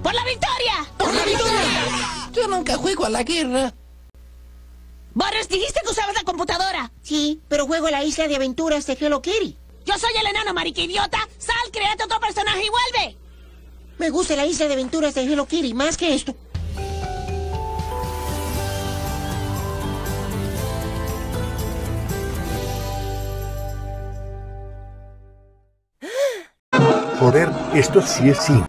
¡Por la victoria! ¡Por la victoria! Yo nunca juego a la guerra. Boris, dijiste que usabas la computadora. Sí, pero juego la isla de aventuras de Hello Kitty. Yo soy el enano, marica idiota. Sal, créate otro personaje y vuelve. Me gusta la isla de aventuras de Hello Kitty más que esto. Joder, esto sí es sí.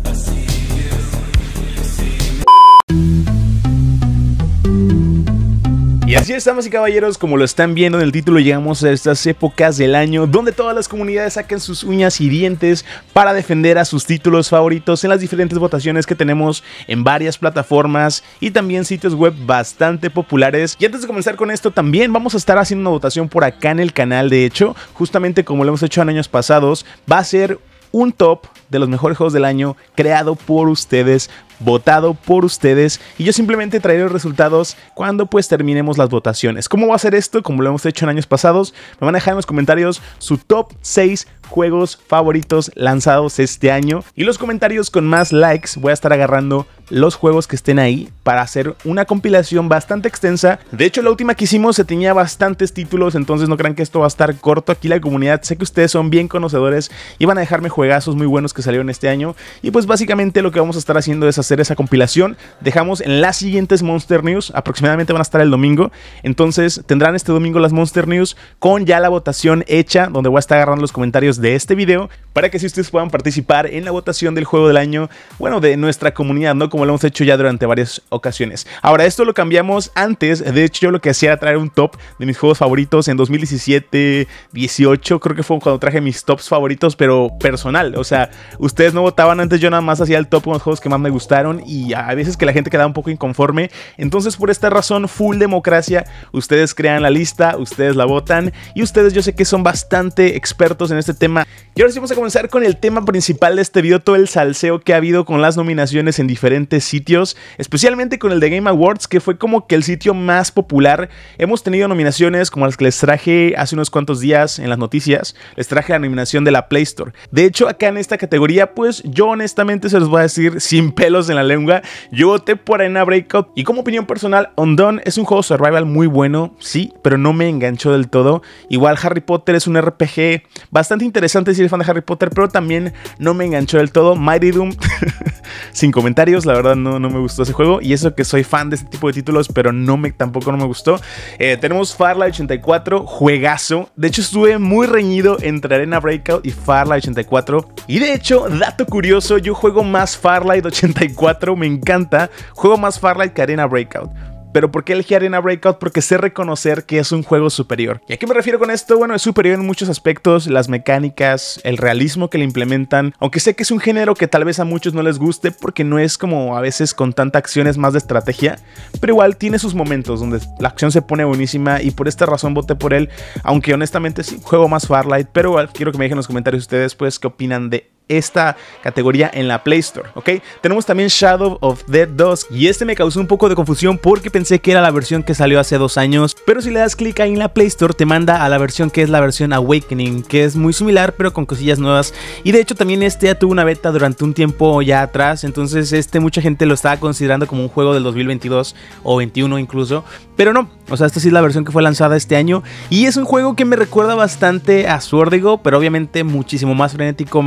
Y así es, damas y caballeros, como lo están viendo en el título, llegamos a estas épocas del año donde todas las comunidades sacan sus uñas y dientes para defender a sus títulos favoritos en las diferentes votaciones que tenemos en varias plataformas y también sitios web bastante populares. Y antes de comenzar con esto, también vamos a estar haciendo una votación por acá en el canal. De hecho, justamente como lo hemos hecho en años pasados, va a ser un top de los mejores juegos del año creado por ustedes, votado por ustedes, y yo simplemente traeré los resultados cuando pues terminemos las votaciones. ¿Cómo va a ser esto? Como lo hemos hecho en años pasados, me van a dejar en los comentarios su top 6 juegos favoritos lanzados este año, y los comentarios con más likes voy a estar agarrando los juegos que estén ahí para hacer una compilación bastante extensa. De hecho, la última que hicimos se tenía bastantes títulos, entonces no crean que esto va a estar corto. Aquí la comunidad, sé que ustedes son bien conocedores y van a dejarme juegazos muy buenos que salieron este año, y pues básicamente lo que vamos a estar haciendo es hacer esa compilación. Dejamos en las siguientes Monster News, aproximadamente van a estar el domingo, entonces tendrán este domingo las Monster News con ya la votación hecha, donde voy a estar agarrando los comentarios de este video para que si ustedes puedan participar en la votación del juego del año, bueno, de nuestra comunidad, ¿no? Como lo hemos hecho ya durante varias ocasiones. Ahora, esto lo cambiamos antes. De hecho, yo lo que hacía era traer un top de mis juegos favoritos en 2017, 18, creo que fue cuando traje mis tops favoritos, pero personal. O sea, ustedes no votaban antes, yo nada más hacía el top con los juegos que más me gustaron y a veces que la gente quedaba un poco inconforme. Entonces, por esta razón, full democracia. Ustedes crean la lista, ustedes la votan y ustedes yo sé que son bastante expertos en este tema. Y ahora sí vamos a comenzar con el tema principal de este video, todo el salseo que ha habido con las nominaciones en diferentes sitios, especialmente con el de Game Awards, que fue como que el sitio más popular. Hemos tenido nominaciones como las que les traje hace unos cuantos días en las noticias. Les traje la nominación de la Play Store. De hecho, acá en esta categoría, pues yo honestamente se los voy a decir sin pelos en la lengua, yo voté por Arena Breakout. Y como opinión personal, Undone es un juego survival muy bueno, sí, pero no me enganchó del todo. Igual Harry Potter es un RPG bastante interesante si eres fan de Harry Potter, pero también no me enganchó del todo. Mighty Doom, sin comentarios, la verdad no me gustó ese juego, y eso que soy fan de este tipo de títulos, pero tampoco no me gustó. Tenemos Farlight 84, juegazo. De hecho, estuve muy reñido entre Arena Breakout y Farlight 84. Y de hecho, dato curioso, yo juego más Farlight 84, me encanta. Juego más Farlight que Arena Breakout. ¿Pero por qué elegí Arena Breakout? Porque sé reconocer que es un juego superior. ¿Y a qué me refiero con esto? Bueno, es superior en muchos aspectos, las mecánicas, el realismo que le implementan, aunque sé que es un género que tal vez a muchos no les guste porque no es como a veces con tanta acción, es más de estrategia, pero igual tiene sus momentos donde la acción se pone buenísima y por esta razón voté por él, aunque honestamente sí, juego más Farlight, pero igual quiero que me dejen en los comentarios ustedes pues qué opinan de esta categoría en la Play Store, ¿ok? Tenemos también Shadow of Dead 2 y este me causó un poco de confusión porque pensé que era la versión que salió hace 2 años, pero si le das clic ahí en la Play Store te manda a la versión que es la versión Awakening, que es muy similar pero con cosillas nuevas, y de hecho también este ya tuvo una beta durante un tiempo ya atrás, entonces mucha gente lo estaba considerando como un juego del 2022 o 21 incluso, pero no, o sea, esta sí es la versión que fue lanzada este año y es un juego que me recuerda bastante a Swordigo, pero obviamente muchísimo más frenético,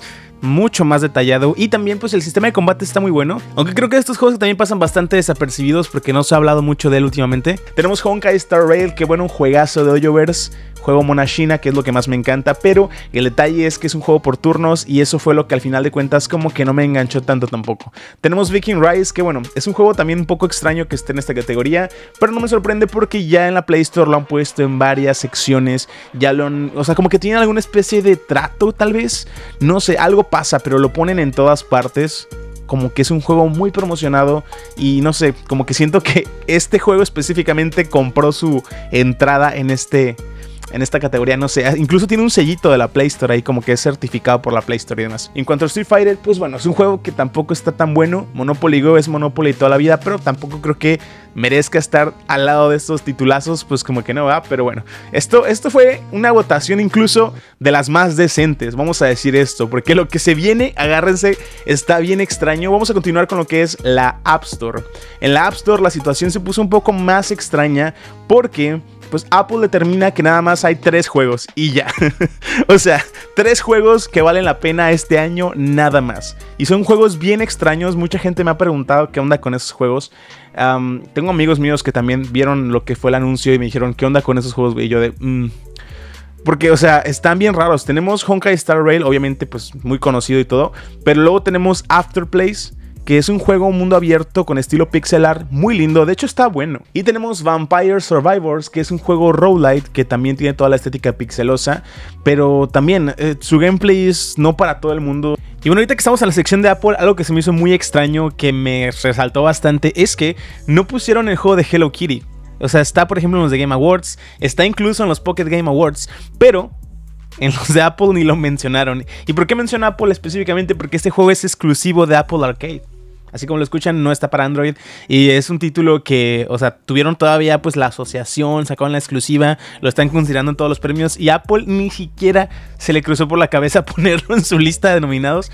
mucho más detallado, y también pues el sistema de combate está muy bueno, aunque creo que estos juegos también pasan bastante desapercibidos porque no se ha hablado mucho de él últimamente. Tenemos Honkai Star Rail, que bueno, un juegazo de Hoyoverse, juego Monashina, que es lo que más me encanta, pero el detalle es que es un juego por turnos y eso fue lo que al final de cuentas como que no me enganchó tanto tampoco. Tenemos Viking Rise, que bueno, es un juego también un poco extraño que esté en esta categoría, pero no me sorprende porque ya en la Play Store lo han puesto en varias secciones, o sea, como que tienen alguna especie de trato tal vez, no sé, algo pasa, pero lo ponen en todas partes. Como que es un juego muy promocionado y no sé, como que siento que este juego específicamente compró su entrada en este en esta categoría, no sé, incluso tiene un sellito de la Play Store ahí como que es certificado por la Play Store y demás. En cuanto a Street Fighter, pues bueno, es un juego que tampoco está tan bueno. Monopoly Go es Monopoly toda la vida, pero tampoco creo que merezca estar al lado de estos titulazos, pues como que no va, pero bueno, esto fue una votación incluso de las más decentes, vamos a decir esto, porque lo que se viene, agárrense, está bien extraño. Vamos a continuar con lo que es la App Store. En la App Store la situación se puso un poco más extraña porque pues Apple determina que nada más hay 3 juegos y ya. O sea, 3 juegos que valen la pena este año nada más. Y son juegos bien extraños. Mucha gente me ha preguntado qué onda con esos juegos. Tengo amigos míos que también vieron lo que fue el anuncio y me dijeron qué onda con esos juegos. Y yo de... Porque, o sea, están bien raros. Tenemos Honkai Star Rail, obviamente pues muy conocido y todo. Pero luego tenemos Afterplace, que es un juego mundo abierto con estilo pixel art muy lindo, de hecho está bueno. Y tenemos Vampire Survivors, que es un juego roguelite que también tiene toda la estética pixelosa, pero también su gameplay es no para todo el mundo. Y bueno, ahorita que estamos en la sección de Apple, algo que se me hizo muy extraño, que me resaltó bastante, es que no pusieron el juego de Hello Kitty. O sea, está por ejemplo en los de Game Awards, está incluso en los Pocket Game Awards, pero en los de Apple ni lo mencionaron. ¿Y por qué menciona Apple específicamente? Porque este juego es exclusivo de Apple Arcade. Así como lo escuchan, no está para Android. Y es un título que, o sea, tuvieron todavía pues la asociación, sacaron la exclusiva, lo están considerando en todos los premios. Y Apple ni siquiera se le cruzó por la cabeza ponerlo en su lista de nominados.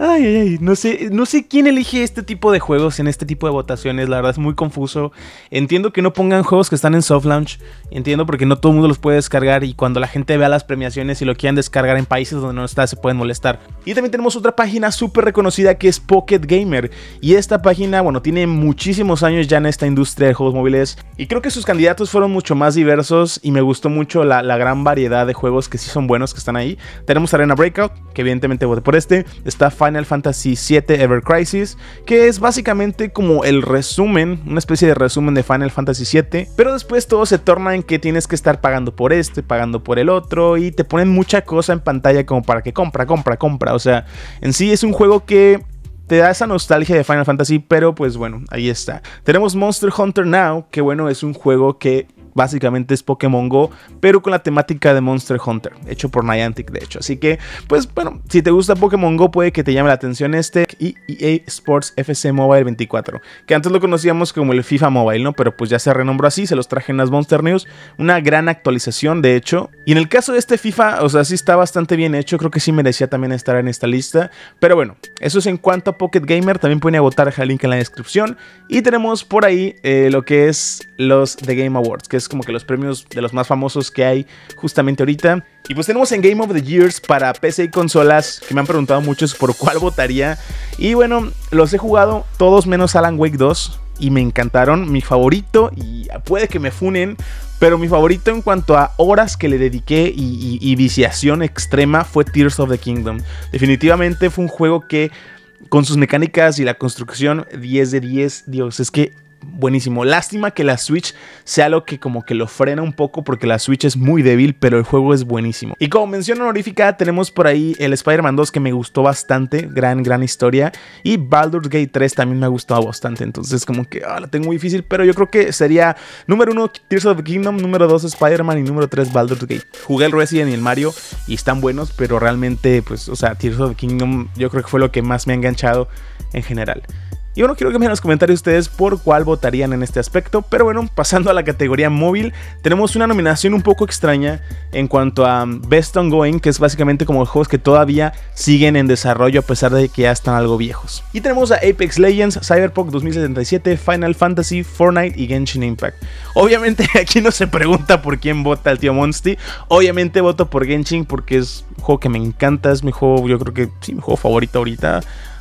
Ay, no sé quién elige este tipo de juegos en este tipo de votaciones. La verdad es muy confuso. Entiendo que no pongan juegos que están en soft launch. Entiendo porque no todo el mundo los puede descargar. Y cuando la gente vea las premiaciones y lo quieran descargar en países donde no está, se pueden molestar. Y también tenemos otra página súper reconocida que es Pocket Gamer. Y esta página, bueno, tiene muchísimos años ya en esta industria de juegos móviles. Y creo que sus candidatos fueron mucho más diversos. Y me gustó mucho la gran variedad de juegos que sí son buenos que están ahí. Tenemos Arena Breakout, que evidentemente voté por este. Está Final Fantasy VII Ever Crisis, que es básicamente como el resumen, una especie de resumen de Final Fantasy VII. Pero después todo se torna en que tienes que estar pagando por este, pagando por el otro. Y te ponen mucha cosa en pantalla como para que compra. O sea, en sí es un juego que te da esa nostalgia de Final Fantasy, pero pues bueno, ahí está. Tenemos Monster Hunter Now, que bueno, es un juego que básicamente es Pokémon Go, pero con la temática de Monster Hunter, hecho por Niantic de hecho. Así que, pues bueno, si te gusta Pokémon Go puede que te llame la atención este. Y EA Sports FC Mobile 24, que antes lo conocíamos como el FIFA Mobile, ¿no? Pero pues ya se renombró así, se los traje en las Monster News. Una gran actualización de hecho. Y en el caso de este FIFA, o sea, sí está bastante bien hecho, creo que sí merecía también estar en esta lista. Pero bueno, eso es en cuanto a Pocket Gamer, también pueden votar, el link en la descripción. Y tenemos por ahí lo que es los The Game Awards, que es como que los premios de los más famosos que hay justamente ahorita. Y pues tenemos en Game of the Years para PC y consolas, que me han preguntado muchos por cuál votaría. Y bueno, los he jugado todos menos Alan Wake 2 y me encantaron. Mi favorito, y puede que me funen, pero mi favorito en cuanto a horas que le dediqué y viciación extrema fue Tears of the Kingdom. Definitivamente fue un juego que con sus mecánicas y la construcción 10 de 10, Dios, es que buenísimo. Lástima que la Switch sea lo que como que lo frena un poco, porque la Switch es muy débil, pero el juego es buenísimo. Y como mención honorífica tenemos por ahí el Spider-Man 2, que me gustó bastante, gran historia. Y Baldur's Gate 3 también me ha gustado bastante, entonces como que la tengo muy difícil, pero yo creo que sería número 1 Tears of the Kingdom, número 2 Spider-Man y número 3 Baldur's Gate. Jugué el Resident y el Mario y están buenos, pero realmente pues, o sea, Tears of the Kingdom yo creo que fue lo que más me ha enganchado en general. Y bueno, quiero que me dejen en los comentarios ustedes por cuál votarían en este aspecto. Pero bueno, pasando a la categoría móvil, tenemos una nominación un poco extraña en cuanto a Best Ongoing, que es básicamente como los juegos que todavía siguen en desarrollo a pesar de que ya están algo viejos. Y tenemos a Apex Legends, Cyberpunk 2077, Final Fantasy, Fortnite y Genshin Impact. Obviamente aquí no se pregunta por quién vota el tío Monsty. Obviamente voto por Genshin porque es un juego que me encanta, es mi juego, yo creo que sí, mi juego favorito ahorita.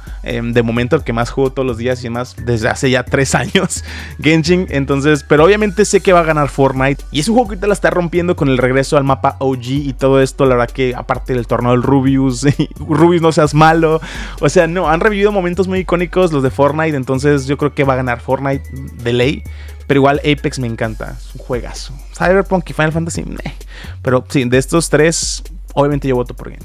De momento el que más juego todos los días y más desde hace ya 3 años, Genshin. Entonces, pero obviamente sé que va a ganar Fortnite. Y es un juego que ahorita la está rompiendo con el regreso al mapa OG y todo esto. La verdad que aparte del torneo del Rubius, Rubius no seas malo. O sea, no, han revivido momentos muy icónicos los de Fortnite. Entonces yo creo que va a ganar Fortnite de ley. Pero igual Apex me encanta, es un juegazo. Cyberpunk y Final Fantasy, Pero sí, de estos 3, obviamente yo voto por Genshin.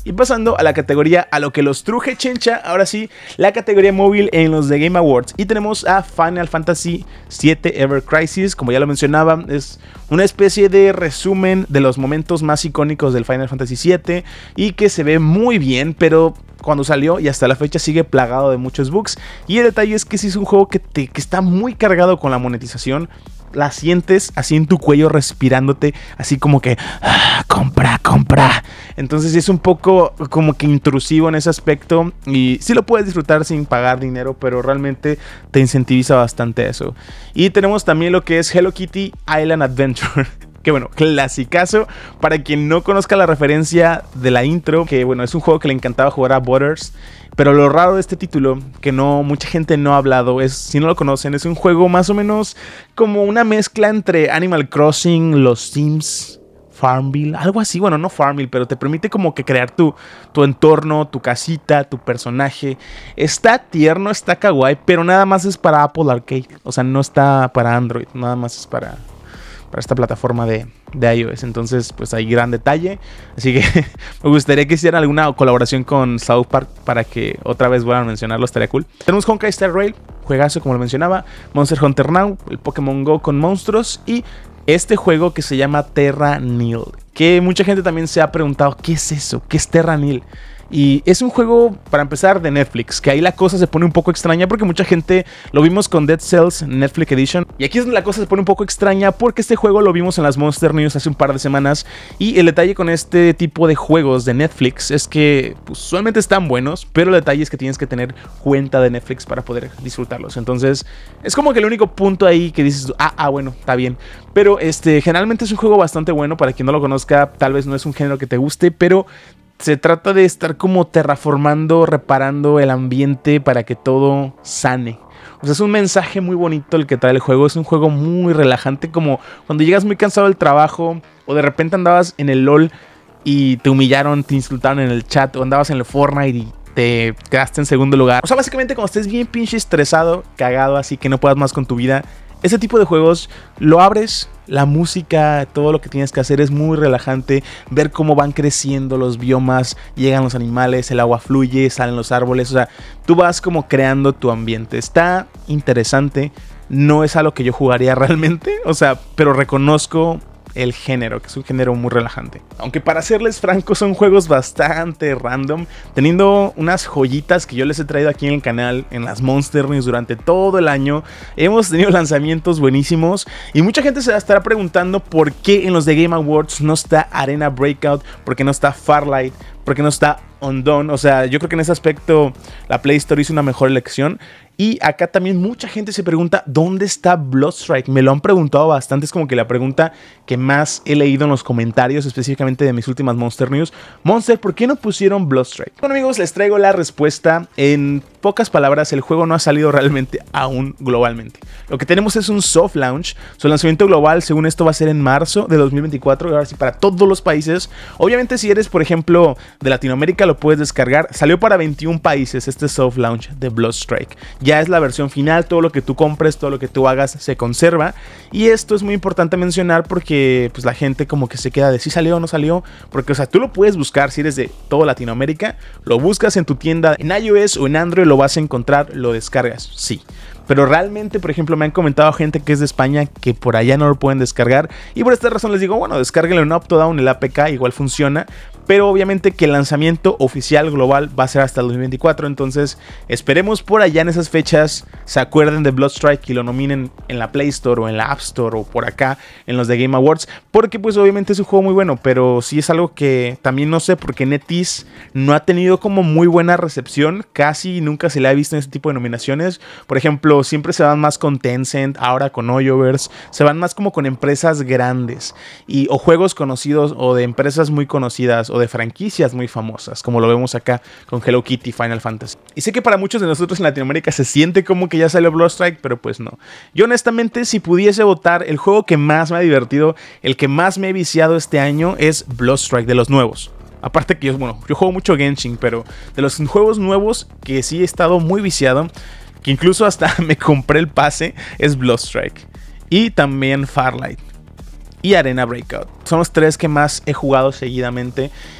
Y pasando a la categoría a lo que los truje chencha, ahora sí, la categoría móvil en los de Game Awards. Y tenemos a Final Fantasy VII Ever Crisis, como ya lo mencionaba, es una especie de resumen de los momentos más icónicos del Final Fantasy VII y que se ve muy bien, pero cuando salió y hasta la fecha sigue plagado de muchos bugs. Y el detalle es que sí es un juego que está muy cargado con la monetización. La sientes así en tu cuello respirándote, así como que compra. Entonces es un poco como que intrusivo en ese aspecto y sí lo puedes disfrutar sin pagar dinero, pero realmente te incentiviza bastante eso. Y tenemos también lo que es Hello Kitty Island Adventure. Que bueno, clasicazo. Para quien no conozca la referencia de la intro, que bueno, es un juego que le encantaba jugar a Butters. Pero lo raro de este título, que mucha gente no ha hablado, es, si no lo conocen, es un juego más o menos como una mezcla entre Animal Crossing, los Sims, Farmville, algo así. Bueno, no Farmville, pero te permite como que crear tu entorno, tu casita, tu personaje. Está tierno, está kawaii, pero nada más es para Apple Arcade. O sea, no está para Android, nada más es para esta plataforma de iOS. Entonces pues hay gran detalle, así que me gustaría que hicieran alguna colaboración con South Park para que otra vez vuelvan a mencionarlo, estaría cool. Tenemos Honkai Star Rail, juegazo como lo mencionaba, Monster Hunter Now, el Pokémon Go con monstruos y este juego que se llama Terra Nil, que mucha gente también se ha preguntado ¿qué es eso? ¿Qué es Terra Nil? Y es un juego, para empezar, de Netflix, que ahí la cosa se pone un poco extraña porque mucha gente lo vimos con Dead Cells Netflix Edition. Y aquí es donde la cosa se pone un poco extraña porque este juego lo vimos en las Monster News hace un par de semanas. Y el detalle con este tipo de juegos de Netflix es que pues, usualmente están buenos, pero el detalle es que tienes que tener cuenta de Netflix para poder disfrutarlos. Entonces es como que el único punto ahí que dices, bueno, está bien. Pero generalmente es un juego bastante bueno. Para quien no lo conozca, tal vez no es un género que te guste, pero se trata de estar como terraformando, reparando el ambiente para que todo sane. O sea, es un mensaje muy bonito el que trae el juego. Es un juego muy relajante, como cuando llegas muy cansado del trabajo o de repente andabas en el LOL y te humillaron, te insultaron en el chat, o andabas en el Fortnite y te quedaste en segundo lugar. O sea, básicamente cuando estés bien pinche estresado, cagado, así que no puedas más con tu vida, ese tipo de juegos lo abres, la música, todo lo que tienes que hacer es muy relajante. Ver cómo van creciendo los biomas, llegan los animales, el agua fluye, salen los árboles. O sea, tú vas como creando tu ambiente. Está interesante, no es algo que yo jugaría realmente, o sea, pero reconozco el género, que es un género muy relajante. Aunque para serles francos son juegos bastante random, teniendo unas joyitas que yo les he traído aquí en el canal, en las Monster News durante todo el año. Hemos tenido lanzamientos buenísimos y mucha gente se estará preguntando por qué en los de Game Awards no está Arena Breakout, por qué no está Farlight, por qué no está Undone. O sea, yo creo que en ese aspecto la Play Store hizo una mejor elección. Y acá también mucha gente se pregunta ¿dónde está Bloodstrike? Me lo han preguntado bastante, es como que la pregunta que más he leído en los comentarios, específicamente de mis últimas Monster News. Monster, ¿por qué no pusieron Bloodstrike? Bueno amigos, les traigo la respuesta. En pocas palabras, el juego no ha salido realmente aún globalmente. Lo que tenemos es un soft launch. Su lanzamiento global, según esto, va a ser en marzo de 2024. Y ahora sí, para todos los países. Obviamente, si eres, por ejemplo, de Latinoamérica, lo puedes descargar. Salió para 21 países este soft launch de Bloodstrike. Ya es la versión final, todo lo que tú compres, todo lo que tú hagas se conserva. Y esto es muy importante mencionar porque pues la gente como que se queda de si salió o no salió. Porque, o sea, tú lo puedes buscar si eres de toda Latinoamérica. Lo buscas en tu tienda en iOS o en Android, lo vas a encontrar, lo descargas, sí. Pero realmente, por ejemplo, me han comentado gente que es de España que por allá no lo pueden descargar. Y por esta razón les digo, bueno, descárguenlo en Optodown, el APK, igual funciona. Pero obviamente que el lanzamiento oficial global va a ser hasta el 2024. Entonces esperemos por allá en esas fechas se acuerden de Bloodstrike y lo nominen en la Play Store o en la App Store o por acá en los de Game Awards. Porque pues obviamente es un juego muy bueno, pero sí es algo que también no sé porque NetEase no ha tenido como muy buena recepción. Casi nunca se le ha visto en este tipo de nominaciones. Por ejemplo, siempre se van más con Tencent, ahora con Hoyoverse. Se van más como con empresas grandes o juegos conocidos o de empresas muy conocidas o de franquicias muy famosas, como lo vemos acá con Hello Kitty, Final Fantasy. Y sé que para muchos de nosotros en Latinoamérica se siente como que ya salió Bloodstrike, pero pues no. Yo honestamente, si pudiese votar, el juego que más me ha divertido, el que más me he viciado este año es Bloodstrike, de los nuevos. Aparte que yo juego mucho Genshin, pero de los juegos nuevos que sí he estado muy viciado, que incluso hasta me compré el pase, es Bloodstrike. Y también Farlight y Arena Breakout. Son los tres que más he jugado seguidamente.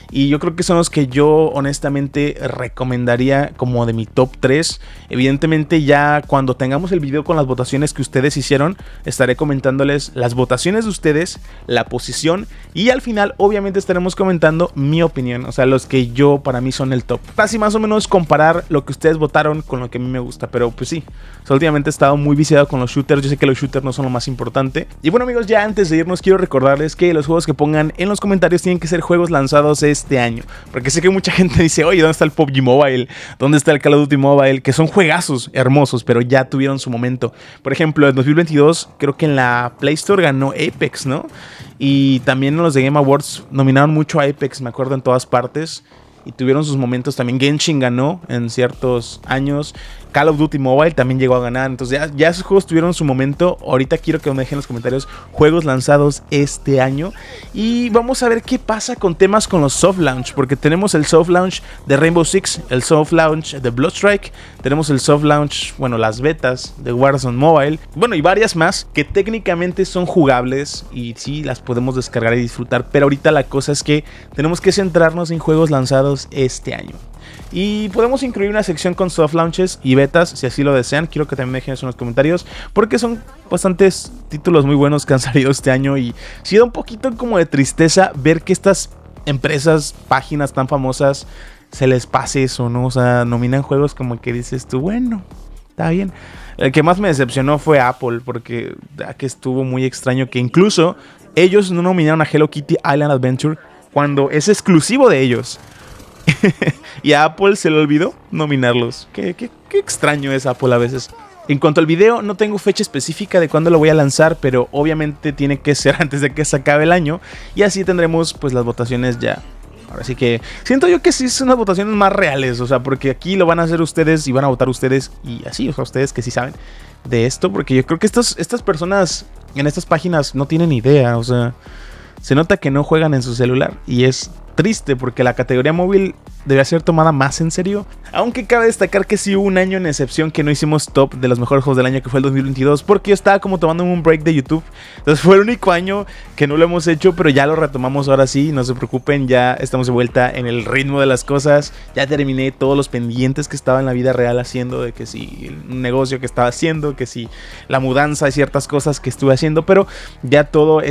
y yo creo que son los que yo honestamente recomendaría como de mi top 3. Evidentemente ya cuando tengamos el video con las votaciones que ustedes hicieron, estaré comentándoles las votaciones de ustedes, la posición, y al final obviamente estaremos comentando mi opinión, o sea, los que yo para mí son el top. Así más o menos comparar lo que ustedes votaron con lo que a mí me gusta, pero pues sí, o sea, últimamente he estado muy viciado con los shooters. Yo sé que los shooters no son lo más importante. Y bueno amigos, ya antes de irnos quiero recordarles que los juegos que pongan en los comentarios tienen que ser juegos lanzados este año, porque sé que mucha gente dice, oye, ¿dónde está el PUBG Mobile? ¿Dónde está el Call of Duty Mobile? Que son juegazos hermosos, pero ya tuvieron su momento. Por ejemplo, en 2022 creo que en la Play Store ganó Apex, ¿no? Y también en los de Game Awards nominaron mucho a Apex, me acuerdo, en todas partes. Y tuvieron sus momentos. También Genshin ganó en ciertos años. Call of Duty Mobile también llegó a ganar. Entonces ya esos juegos tuvieron su momento. Ahorita quiero que me dejen en los comentarios juegos lanzados este año. Y vamos a ver qué pasa con temas con los soft launch. Porque tenemos el soft launch de Rainbow Six, el soft launch de Bloodstrike, tenemos el soft launch, bueno, las betas de Warzone Mobile. Bueno, y varias más que técnicamente son jugables y sí las podemos descargar y disfrutar. Pero ahorita la cosa es que tenemos que centrarnos en juegos lanzados este año. Y podemos incluir una sección con soft launches y betas si así lo desean. Quiero que también me dejen eso en los comentarios, porque son bastantes títulos muy buenos que han salido este año. Y sí da un poquito como de tristeza ver que estas empresas, páginas tan famosas, se les pase eso, ¿no? O sea, nominan juegos como que dices tú, bueno, está bien. El que más me decepcionó fue Apple, porque que estuvo muy extraño que incluso ellos no nominaron a Hello Kitty Island Adventure cuando es exclusivo de ellos. Y a Apple se le olvidó nominarlos. Qué extraño es Apple a veces. En cuanto al video, no tengo fecha específica de cuándo lo voy a lanzar, pero obviamente tiene que ser antes de que se acabe el año. Y así tendremos pues las votaciones ya. Ahora sí que siento yo que sí son unas votaciones más reales, o sea, porque aquí lo van a hacer ustedes y van a votar ustedes y así, o sea, ustedes que sí saben de esto, porque yo creo que estas personas en estas páginas no tienen idea, o sea, se nota que no juegan en su celular y es triste porque la categoría móvil debe ser tomada más en serio. Aunque cabe destacar que sí hubo un año en excepción que no hicimos top de los mejores juegos del año, que fue el 2022, porque yo estaba como tomando un break de YouTube. Entonces fue el único año que no lo hemos hecho, pero ya lo retomamos ahora sí, no se preocupen, ya estamos de vuelta en el ritmo de las cosas. Ya terminé todos los pendientes que estaba en la vida real haciendo, de que sí, un negocio que estaba haciendo, que sí, la mudanza y ciertas cosas que estuve haciendo, pero ya todo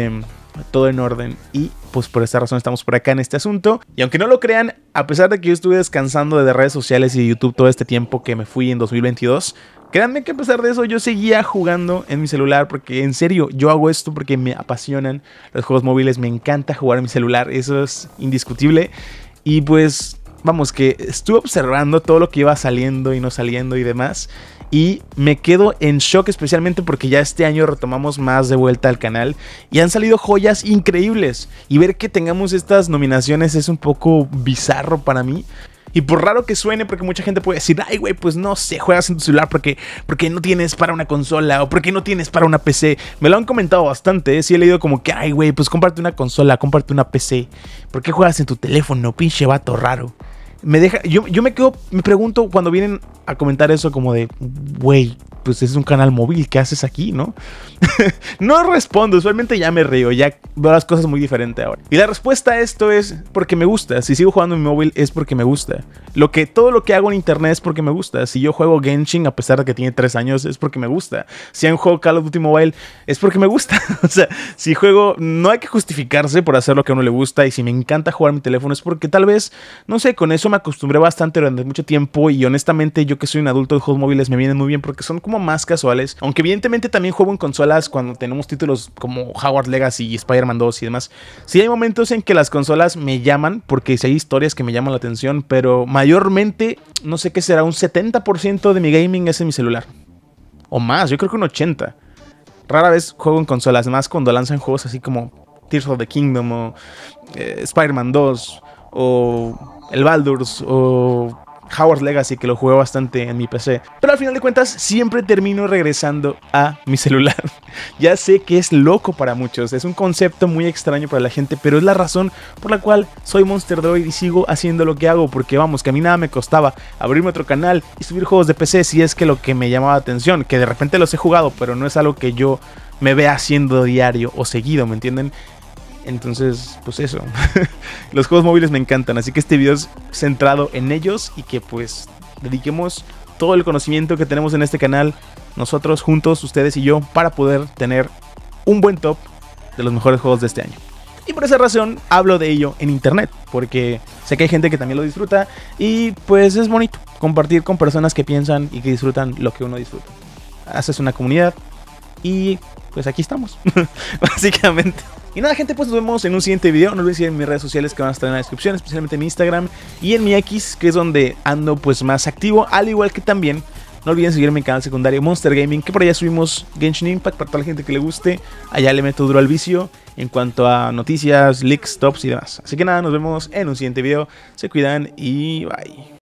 todo en orden y pues por esta razón estamos por acá en este asunto. Y aunque no lo crean, a pesar de que yo estuve descansando de redes sociales y de YouTube todo este tiempo que me fui en 2022, créanme que a pesar de eso yo seguía jugando en mi celular, porque en serio yo hago esto porque me apasionan los juegos móviles, me encanta jugar en mi celular, eso es indiscutible. Y pues vamos, que estuve observando todo lo que iba saliendo y no saliendo y demás, y me quedo en shock, especialmente porque ya este año retomamos más de vuelta al canal y han salido joyas increíbles, y ver que tengamos estas nominaciones es un poco bizarro para mí. Y por raro que suene, porque mucha gente puede decir, ay güey, pues no sé, juegas en tu celular porque no tienes para una consola o porque no tienes para una PC. Me lo han comentado bastante, sí he leído como que, ay güey, pues cómprate una consola, cómprate una PC. ¿Por qué juegas en tu teléfono, pinche vato raro? Yo me pregunto cuando vienen a comentar eso como de, güey, pues es un canal móvil, ¿qué haces aquí, no? No respondo, usualmente ya me río, ya veo las cosas muy diferente ahora. Y la respuesta a esto es porque me gusta. Si sigo jugando en mi móvil es porque me gusta. Todo lo que hago en internet es porque me gusta. Si yo juego Genshin a pesar de que tiene 3 años es porque me gusta. Si hay un juego Call of Duty Mobile es porque me gusta. O sea, si juego, no hay que justificarse por hacer lo que a uno le gusta. Y si me encanta jugar en mi teléfono es porque tal vez, no sé, con eso me acostumbré bastante durante mucho tiempo. Y honestamente yo que soy un adulto de juegos móviles me vienen muy bien porque son como más casuales. Aunque evidentemente también juego en consolas cuando tenemos títulos como Hogwarts Legacy y Spider-Man 2 y demás. Sí hay momentos en que las consolas me llaman porque sí hay historias que me llaman la atención, pero mayormente, no sé qué será, un 70% de mi gaming es en mi celular. O más, yo creo que un 80%. Rara vez juego en consolas, más cuando lanzan juegos así como Tears of the Kingdom o Spider-Man 2 o el Baldur's o Hogwarts Legacy, que lo jugué bastante en mi PC. Pero al final de cuentas siempre termino regresando a mi celular. Ya sé que es loco para muchos, es un concepto muy extraño para la gente, pero es la razón por la cual soy MonsterDroid y sigo haciendo lo que hago. Porque vamos, que a mí nada me costaba abrirme otro canal y subir juegos de PC si es que lo que me llamaba la atención, que de repente los he jugado, pero no es algo que yo me vea haciendo diario o seguido, ¿me entienden? Entonces, pues eso. Los juegos móviles me encantan, así que este video es centrado en ellos y que pues dediquemos todo el conocimiento que tenemos en este canal, nosotros juntos, ustedes y yo, para poder tener un buen top de los mejores juegos de este año. Y por esa razón hablo de ello en internet, porque sé que hay gente que también lo disfruta y pues es bonito compartir con personas que piensan y que disfrutan lo que uno disfruta. Haces una comunidad y pues aquí estamos, básicamente. Y nada, gente, pues nos vemos en un siguiente video. No olviden seguir en mis redes sociales que van a estar en la descripción, especialmente en mi Instagram y en mi X, que es donde ando pues más activo, al igual que también no olviden seguir mi canal secundario Monster Gaming, que por allá subimos Genshin Impact para toda la gente que le guste. Allá le meto duro al vicio en cuanto a noticias, leaks, tops y demás. Así que nada, nos vemos en un siguiente video. Se cuidan y bye.